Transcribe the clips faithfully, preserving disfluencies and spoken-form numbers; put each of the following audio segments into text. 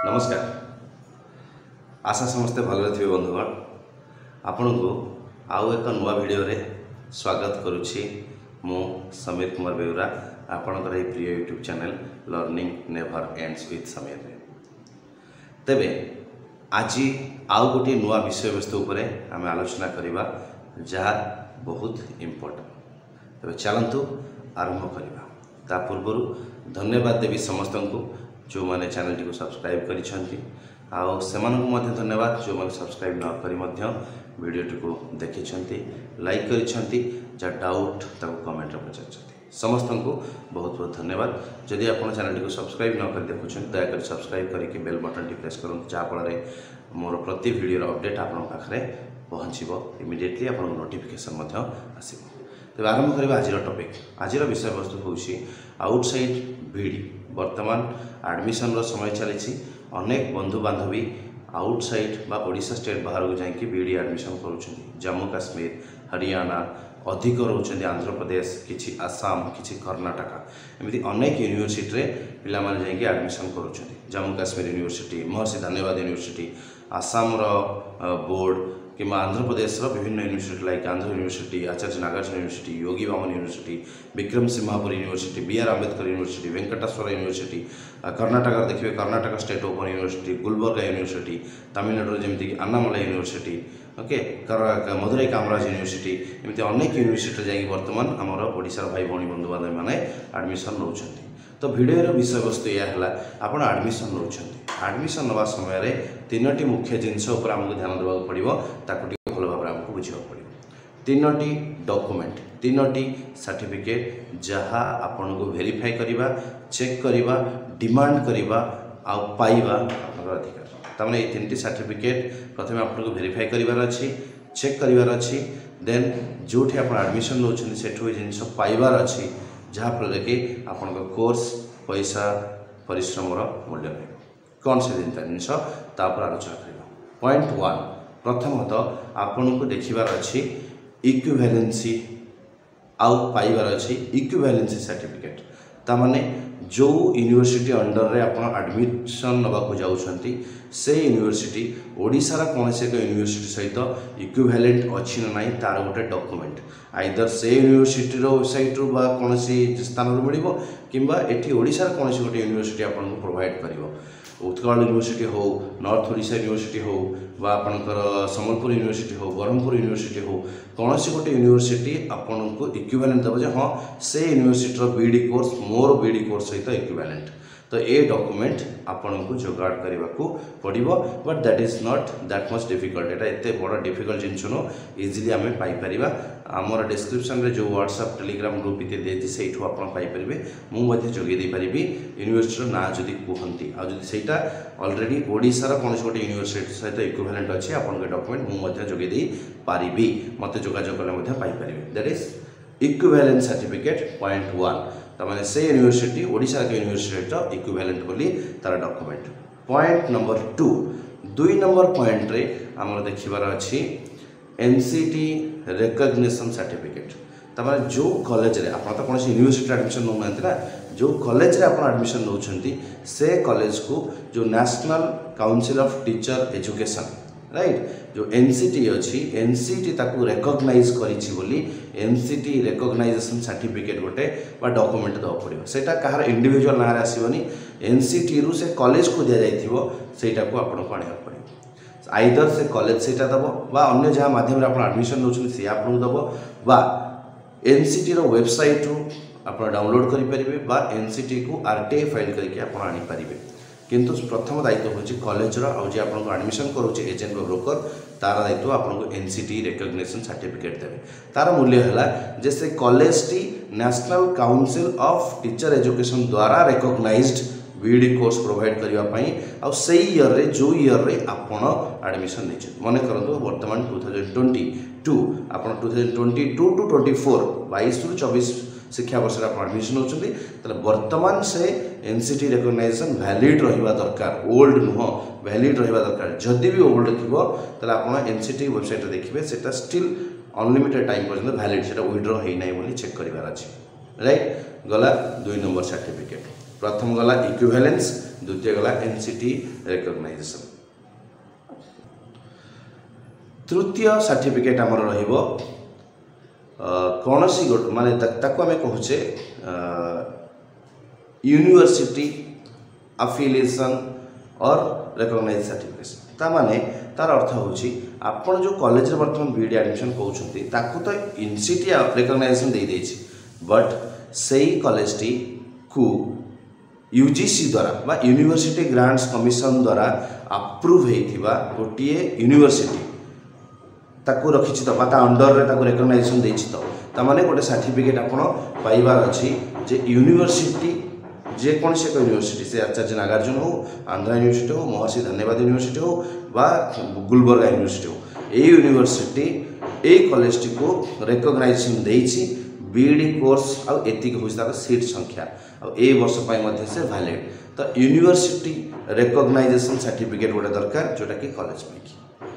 नमस्कार। आशा समस्ते भल थे बंधुगण। आपण को आउ एक नुआ वीडियो रे स्वागत करुछि। मु समीर कुमार बेउरा आपणकर प्रिय YouTube channel learning never ends with Sameer Ray. तेबे आज आउ गोटे नुआ विषय वस्तु उपरे आम आलोचना करिबा जहाँ बहुत इम्पोर्टेंट। तेबे चलंतु आरंभ करिबा। ता पूर्व धन्यवाद देवी समस्त को जो माने चैनल टी को सब्सक्राइब करिसेंती आउ सेमानकु मध्य धन्यवाद जो माने सब्सक्राइब न करी मध्य वीडियो टी को देखिसेंती लाइक करिसेंती जा डाउट ताको कमेंट रे पचारछंती। समस्त को बहुत बहुत धन्यवाद। जदि आपण चैनल टी को सब्सक्राइब न कर देखुछन दया कर सब्सक्राइब करके बेल बटन टी प्रेस करन जा फल मोर प्रति वीडियो अपडेट आपण पाखरे पहुँचो इमिडिएटली आपण नोटिफिकेशन मध्य आसीबो। तेज आरंभ करवा आज टॉपिक। आज विषय वस्तु हूँ आउटसाइड बीडी। वर्तमान एडमिशन रो समय चली अनेक बंधु बांधवी आउटसाइड बा ओडिशा स्टेट बाहर को जाकि बीडी एडमिशन करुछन। जम्मू काश्मीर हरियाणा अधिक रोचंदी आंध्र प्रदेश किछि आसाम किछि कर्नाटक एमती अनेक यूनिवर्सिटी रे पिला माने जाकि एडमिशन करुछन। जम्मू काश्मीर यूनिवर्सिटी महर्षि धन्यवाद यूनिवर्सिटी आसाम रो बोर्ड कि आंध्र प्रदेश विभिन्न university like Andhra university Acharya Nagarjuna university Yogi Vemana university Vikrama Simhapuri university B R Ambedkar university Venkateswara university Karnataka देखिए Karnataka state open university Gulbarga university Tamil Nadu जमीक Annamalai university okay Madurai Kamaraj university एमती अनेक यूनिवर्सिटी जाकि बर्तमान आमर ओडिशार भाई भौणी बंधु बांधव मैंने एडमिशन नौ। तो वीडियो विषय वस्तु यह है आपड़ एडमिशन नौ एडमिशन नवा समय तीनो मुख्य जिनस आमको ध्यान देवा पड़ो ताकू भल भाव आमको बुझा पड़ो। तीनो डॉक्यूमेंट तीनो सर्टिफिकेट जहाँ आपन को वेरीफाई करवा चेक करवा डिमांड करवा आ पाइबा आपन अधिकार। तमाने ये तीन सर्टिफिकेट प्रथम आपको वेरीफाई करार अच्छी चेक करार अच्छी देन जो आप एडमिशन नौ सेठू जिनस पाइबार अच्छी जहाँफल कि आपण कोर्स पैसा परिश्रम मूल्य रही कौन से दिन जिनस तापर आलोचना करवा। पॉइंट वन प्रथमतः आपन को देखिबार अच्छी इक्विवेलेंसी आउ पाइबार अच्छी इक्विवेलेंसी सर्टिफिकेट। तामाने जो यूनिवर्सिटी अंडर रे आपण एडमिशन नबाकू जाउछंती से यूनिवर्सिटी ओडिशार कौन से एक यूनिवर्सिटी सहित इक्विवेलेंट अच्छी ना नहीं तार गोटे डॉक्यूमेंट आइदर से यूनिवर्सिटी वेबसाइट रू बा कौन स्थान मिल किंबा एठी ओडिशार कौन से गोटे यूनिवर्सिटी आपन को प्रोवाइड करिवो। उत्कल यूनिवर्सिटी हो नॉर्थ ओडिशा यूनिवर्सिटी हो बा आपनकर संबलपुर यूनिवर्सिटी हो ब्रह्मपुर यूनिवर्सिटी हो कौन से गोटे यूनिवर्सिटी आपन को इक्विवेलेंट देव जे हाँ से यूनिवर्सिटी बीडी कोर्स मोर बीडी कोर्स सहित इक्विवेलेंट। तो ये डॉक्यूमेंट आपन को जोगाड़ करने को पड़ो but that is not that much difficult. एटा एते बड़ा डिफिकल्ट जिनस नो इजिली आम पाइपर। आमर डिस्क्रिप्शन रे जो व्हाट्सएप टेलीग्राम ग्रुप इत्यादि देती से पाइपर मुझे जोगे दे पारि यूनिवर्सिटी ना जदि कहती आईटा अलरेडी ओडिशार कौन गोटे यूनिवर्सिटी सहित इक्विवेलेंट अच्छे आपन डॉक्यूमेंट मुझे जोगे दे पारि मत जोगाजोग कले पाइपर। That is equivalent certificate point one. तमाने से यूनिवर्सिटी ओडिशा के यूनिवर्सिटी इक्विवेलेंट बोली तार डॉक्यूमेंट। पॉइंट नंबर टू दुई नंबर पॉइंट रे आमर देखिबार अच्छी एनसीटी रिकॉग्निशन सर्टिफिकेट। तमाने जो कॉलेज रे आपन तो कौन यूनिवर्सिटी एडमिशन नौ ना जो कॉलेज रे आपन एडमिशन नौछंती से कॉलेज को जो national council of teacher education right जो एनसीटी अच्छी एनसीटी ताकू रिकॉग्नाइज करिछि बोली एनसीटी रिकॉग्नाइजेशन सर्टिफिकेट गोटे बा डॉक्यूमेंट दवा पड़ो। सेटा कहार इंडिविजुअल ना आसबनी एनसीटी रु से कॉलेज को दिया जाइथिबो सेटा को आपन को आनिया पड़ो। आइदर से कॉलेज सेटा दबो बा अन्य जहाँ माध्यम रे आपन एडमिशन नौछन से आपन दबो बा एनसीटी रो वेबसाइट रु आपन डाउनलोड करि परिबे बा एनसीटी को आरटीआई फाइल करके आपन आनि परिबे। किंतु प्रथम दायित्व हूँ कॉलेज आज आपको एडमिशन करोचे एजेंट ब्रोकर तार दायित्व आपको एनसीटी रिकॉग्निशन सर्टिफिकेट देवे। तार मूल्य है जे से कॉलेज टी national council of teacher education द्वारा रिकॉग्नाइज्ड बीडी कोर्स प्रोवाइड करने आ से ईयर रे जो ईयर रे आपन एडमिशन नहीं मन करूँ वर्तमान टू थाउजेंड ट्वेंटी टू आप two thousand twenty two to twenty four batch रु चौबीस शिक्षा वर्ष आप एडमिशन होती वर्तमान से एनसीटी रिकॉग्नाइजेशन वैलिड रहा दरकार ओल्ड नुह वैलिड रहा दरकार। जदि भी ओल्ड थी आप एनसीटी वेबसाइट देखिए सेटा स्टिल अनलिमिटेड टाइम पर्यटन वैलिड से विड्रॉ होना बोली चेक करार अच्छे राइट। गला दुई नंबर सर्टिफिकेट प्रथम गला इक्विवेलेंस, द्वितीय गला एनसीटी रिकॉग्नाइजेशन। तृतीय सर्टिफिकेट आमर रहिबो कौन सी गोटे माने ताको आमे कहूचे यूनिवर्सिटी अफिलिएशन और रिकॉग्नाइज सर्टिफिकेट। ता माने तार अर्थ होची आपण जो कॉलेज रे वर्तमान बीडी एडमिशन कहउछंती ताकू तो इनसीटी रिकॉग्नाइजेशन दे देछि, बट सेही कॉलेज टी को यूजीसी द्वारा बा यूनिवर्सिटी ग्रांट्स कमिशन द्वारा अप्रूव हेथिबा गोटिए यूनिवर्सिटी ताकू रखिछि तो बा अंडर रे ताकू रिकॉग्नाइजेशन देछि तो ता माने गोटे सर्टिफिकेट आपण पाइबार अछि जे यूनिवर्सिटी जे कौन से यूनिवर्सिटी से आचार्य नागार्जुन हो, आंध्रा यूनिवर्सिटी हो, महर्षि धन्यवाद यूनिवर्सिटी हो बा गुलबर्गा यूनिवर्सिटी हो, ए यूनिवर्सिटी ए कॉलेज टी को रिकॉग्नाइजेशन देछि बीडी कोर्स आ एतिक होइस तार सीट संख्या आ ए वर्ष पय मध्ये से वैलिड। तो यूनिवर्सिटी रिकॉग्नाइजेशन सर्टिफिकेट गोटे दरकार जोटा कि कॉलेज में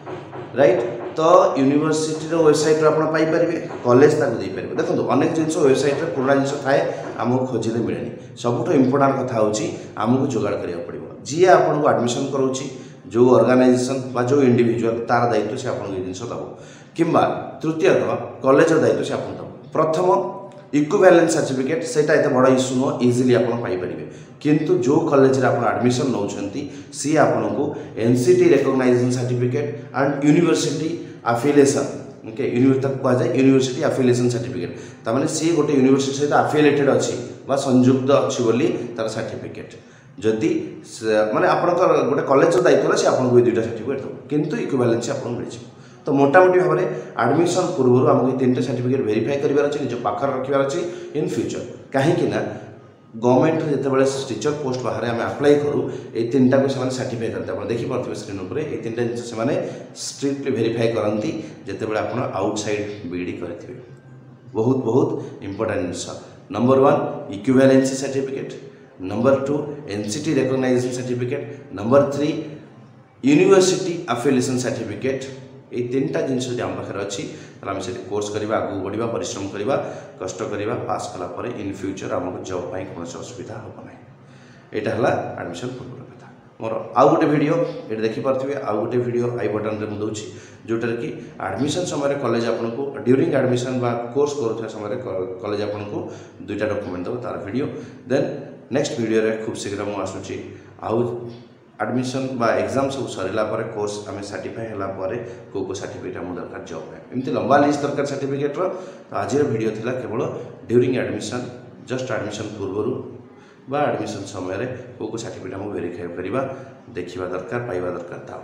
राइट। तो यूनिवर्सिटी वेबसाइट आप पाइपर कॉलेज ताकू दे पारे। देखो अनेक जिन वेबसाइट पुराना जिन थाए आमको खोजिले मिलेनि, सबुठ इम्पोर्टाट कथा होची आमको जोगाड़ करिया पड़िबो। जी आपको एडमिशन करोची जो ऑर्गेनाइजेशन बा जो इंडिविजुअल तार दायित्व से आपन ये जिनस दबो किंबा तृतीयतः कॉलेज दायित्व से आपन दबो। प्रथम इक्विवेलेंस सर्टिफिकेट सेटा एते बड़ा इश्यू नो, इजीली आपन पाई परिबे, किंतु जो कॉलेज रे आपन एडमिशन नौछंती सी आपन को NCT recognition certificate and university affiliation okay university को जाय यूनिवर्सिटी अफिलिएशन सर्टिफिकेट ता माने सी गोटे यूनिवर्सिटी सहित अफिलिएटेड अछि बा संयुक्त अछि बोली तार सर्टिफिकेट। जदि माने आपन गोटे कॉलेज रो दायित्व से आपन को दुईटा सर्टिफिकेट दो, किंतु इक्विवेलेंस आपन मिलछि। तो मोटामोटी भाव में एडमिशन पूर्व आमको तीन टा सर्टिफिकेट वेरीफाई करार अच्छे, निज पाखर रखार अच्छे इन फ्यूचर। कहीं गवर्नमेंट जितेबाला टीचर पोस्ट बाहर आम अप्लाई करूँ ये तीन टा को सर्टिफाई करते आप देखिपे स्क्रीन पर ये तीन टा जिन स्ट्रिक्टली वेरीफाई करती जितेबाला आप आउटसाइड बीडी करेंगे। बहुत बहुत इंपोर्टेंट जिनस number one equivalency certificate, number two NCT recognition certificate, number three university affiliation certificate. ये तीन टा जिन आम पाखे अच्छी आम से कोर्स करवा आगू बढ़ा परिश्रम करवा कष्ट करवा पास कलापर इन फ्यूचर आमको जॉब पाई कौन असुविधा हम ना। यहाँ है एडमिशन पूर्व कथा। मोर आउ गोटे वीडियो ये देखिपे आउ गोटे वीडियो आई बटन में मुझे जोटार कि एडमिशन समय कॉलेज आपको ड्यूरिंग एडमिशन बा कोर्स करुवा समय कॉलेज आपको दुईटा डॉक्यूमेंट दब तार वीडियो। देन नेक्स्ट वीडियो रे खूब शीघ्र मुझे आसूची आउ एडमिशन बा एग्जाम सब सरला पर कोर्स आम सर्टिफाई होला पर को को सर्टिफिकेट आम दरकार जॉब में एमती लंबा लिस्ट दरकार सर्टिफिकेट रो। तो आज वीडियो थिला केवल ड्यूरिंग एडमिशन जस्ट एडमिशन पूर्व बा एडमिशन समय को को सर्टिफिकेट आम वेरीफाई करवा देखा दरकार पाइबा दरकार ता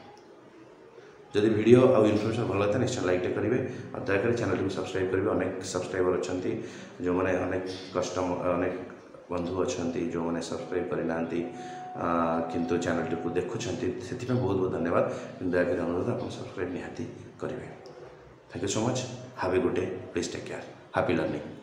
वीडियो। जदि वीडियो आउ इनफॉरमेशन भल लगता निश्चय लाइक करेंगे और दयाकोरी चैनल को सब्सक्राइब करेंगे। अनेक सब्सक्राइबर अच्छा जो मैंने अनेक कस्टमर अनेक बंधु अच्छा जो मैंने सब्सक्राइब करना किंतु चैनल को देखुं से बहुत बहुत धन्यवाद। दयाकोरी अनुरोध आप सब्सक्राइब निहाती करेंगे। Thank you so much. Have a good day. Please take care. Happy learning.